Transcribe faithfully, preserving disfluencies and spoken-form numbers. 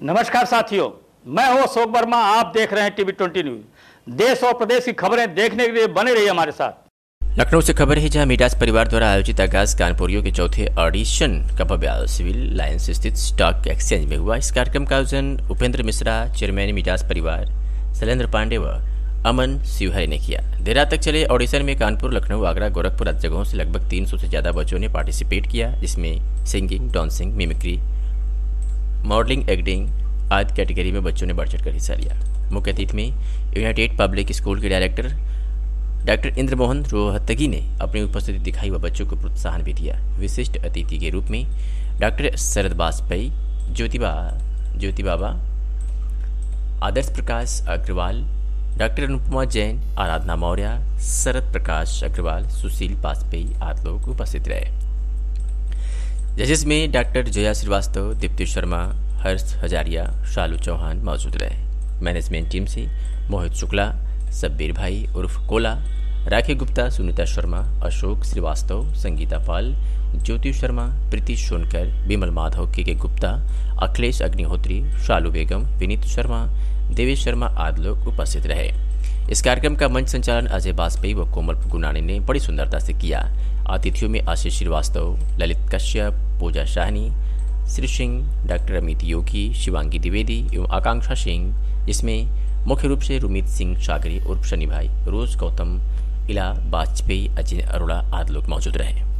नमस्कार साथियों, मैं हूं अशोक वर्मा। आप देख रहे हैं टीवी ट्वेंटी न्यूज। देश और प्रदेश की खबरें देखने के लिए बने रहिए हमारे साथ। लखनऊ से खबर है, जहां मिडास परिवार द्वारा आयोजित आगाज कानपुरियों के चौथे ऑडिशन का भव्य सिविल लाइन्स स्थित स्टॉक एक्सचेंज में हुआ। इस कार्यक्रम का आयोजन उपेंद्र मिश्रा, चेयरमैन मिडास परिवार, शैलेंद्र पांडे व अमन शिवहरे ने किया। देर रात तक चले ऑडिशन में कानपुर, लखनऊ, आगरा, गोरखपुर आदि जगहों से लगभग तीन सौ से ज्यादा बच्चों ने पार्टिसिपेट किया, जिसमें singing, dancing, mimicry, modelling, acting आदि कैटेगरी में बच्चों ने बढ़ चढ़कर हिस्सा लिया। मुख्य अतिथि में यूनाइटेड पब्लिक स्कूल के डायरेक्टर डॉक्टर इंद्र मोहन रोहतगी ने अपनी उपस्थिति दिखाई व बच्चों को प्रोत्साहन भी दिया। विशिष्ट अतिथि के रूप में डॉक्टर शरद वाजपेयी, ज्योतिबा ज्योति बाबा, आदर्श प्रकाश अग्रवाल, डॉक्टर अनुपमा जैन, आराधना मौर्य, शरद प्रकाश अग्रवाल, सुशील वाजपेयी आदि लोग उपस्थित रहे। जजेस में डॉक्टर जया श्रीवास्तव, दीप्ति शर्मा, हर्ष हजारिया, शालू चौहान मौजूद रहे। मैनेजमेंट टीम से मोहित शुक्ला, सब्बीर भाई उर्फ कोला, राखी गुप्ता, सुनीता शर्मा, अशोक श्रीवास्तव, संगीता पाल, ज्योति शर्मा, प्रीति सोनकर, विमल माधव, के के गुप्ता, अखिलेश अग्निहोत्री, शालू बेगम, विनीत शर्मा, देवेश शर्मा आदि लोग उपस्थित रहे। इस कार्यक्रम का मंच संचालन अजय वाजपेयी व कोमल गुनानी ने बड़ी सुंदरता से किया। अतिथियों में आशीष श्रीवास्तव, ललित कश्यप, पूजा शाहनी, श्री सिंह, डॉक्टर अमित योगी, शिवांगी द्विवेदी एवं आकांक्षा सिंह, जिसमें मुख्य रूप से रुमित सिंह सागरी उर्फ शनि भाई, रोज गौतम, इला वाजपेयी, अजय अरोड़ा आदि लोग मौजूद रहे।